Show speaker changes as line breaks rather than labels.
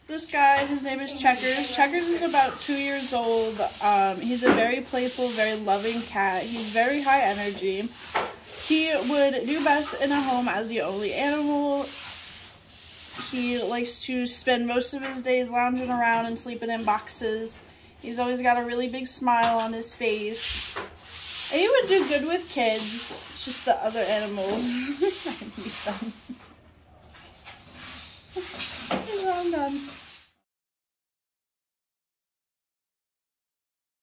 this guy. His name is Checkers. Checkers is about 2 years old. He's a very playful, very loving cat. He's very high energy. He would do best in a home as the only animal. He likes to spend most of his days lounging around and sleeping in boxes. He's always got a really big smile on his face. And he would do good with kids. It's just the other animals. I need some.